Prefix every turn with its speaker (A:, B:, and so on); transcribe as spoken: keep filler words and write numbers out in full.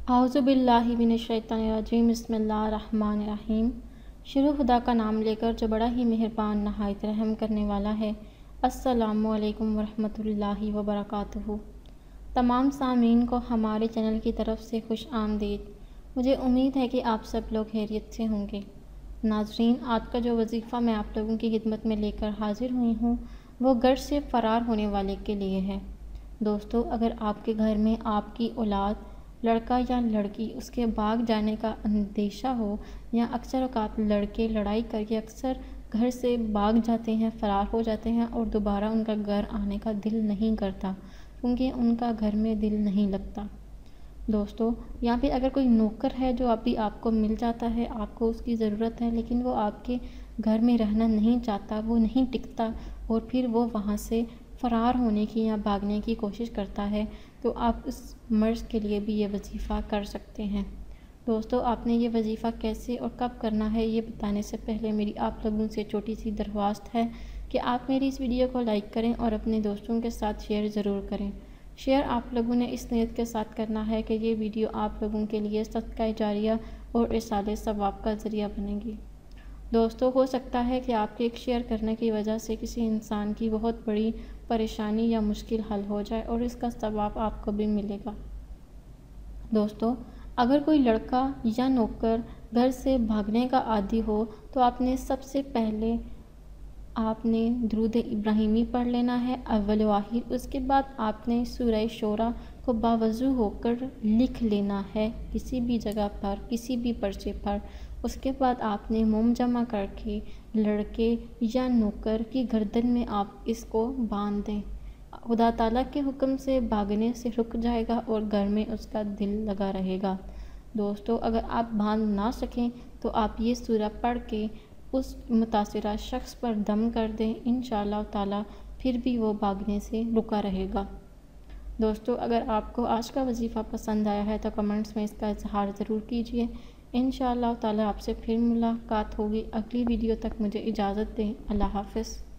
A: औज़ुबिल्लाहि मिनश्शैतानिर्रजीम बिस्मिल्लाहिर्रहमानिर्रहीम। शुरू खुदा का नाम लेकर जो बड़ा ही मेहरबान नहायत रहम करने वाला है। अस्सलामु अलैकुम वरहमतुल्लाहि वबरकातुहू। तमाम सामीन को हमारे चैनल की तरफ से खुश आमदीद। मुझे उम्मीद है कि आप सब लोग खैरियत से होंगे। नाजरीन, आज का जो वजीफ़ा मैं आप लोगों की खिदमत में लेकर हाजिर हुई हूँ वो घर से फ़रार होने वाले के लिए है। दोस्तों, अगर आपके घर में आपकी औलाद लड़का या लड़की उसके भाग जाने का अंदेशा हो, या अक्सर औक़ात लड़के लड़ाई करके अक्सर घर से भाग जाते हैं, फ़रार हो जाते हैं और दोबारा उनका घर आने का दिल नहीं करता क्योंकि उनका घर में दिल नहीं लगता। दोस्तों, यहाँ पे अगर कोई नौकर है जो अभी आपको मिल जाता है, आपको उसकी ज़रूरत है, लेकिन वो आपके घर में रहना नहीं चाहता, वो नहीं टिकता और फिर वो वहाँ से फ़रार होने की या भागने की कोशिश करता है, तो आप उस मर्ज़ के लिए भी ये वजीफ़ा कर सकते हैं। दोस्तों, आपने ये वजीफ़ा कैसे और कब करना है ये बताने से पहले मेरी आप लोगों से छोटी सी दरख्वास्त है कि आप मेरी इस वीडियो को लाइक करें और अपने दोस्तों के साथ शेयर ज़रूर करें। शेयर आप लोगों ने इस नीयत के साथ करना है कि ये वीडियो आप लोगों के लिए सदका जारिया और इरसाले सवाब का ज़रिया बनेगी। दोस्तों, हो सकता है कि आपके एक शेयर करने की वजह से किसी इंसान की बहुत बड़ी परेशानी या मुश्किल हल हो जाए और इसका सवाब आपको भी मिलेगा। दोस्तों, अगर कोई लड़का या नौकर घर से भागने का आदी हो तो आपने सबसे पहले आपने दुरूद इब्राहिमी पढ़ लेना है अव्वल व आखिर। उसके बाद आपने सूरह शोरा को बावज़ू होकर लिख लेना है किसी भी जगह पर, किसी भी पर्चे पर। उसके बाद आपने मोम जमा करके लड़के या नौकर की गर्दन में आप इसको बांध दें। खुदा ताला के हुक्म से भागने से रुक जाएगा और घर में उसका दिल लगा रहेगा। दोस्तों, अगर आप बांध ना सकें तो आप ये सूरा पढ़ के उस मुतासिरा शख्स पर दम कर दें, इंशाअल्लाह ताला फिर भी वो भागने से रुका रहेगा। दोस्तों, अगर आपको आज का वजीफ़ा पसंद आया है तो कमेंट्स में इसका इजहार ज़रूर कीजिए। इंशाअल्लाह ताला आपसे फिर मुलाकात होगी। अगली वीडियो तक मुझे इजाज़त दें। अल्लाह हाफ़िज़।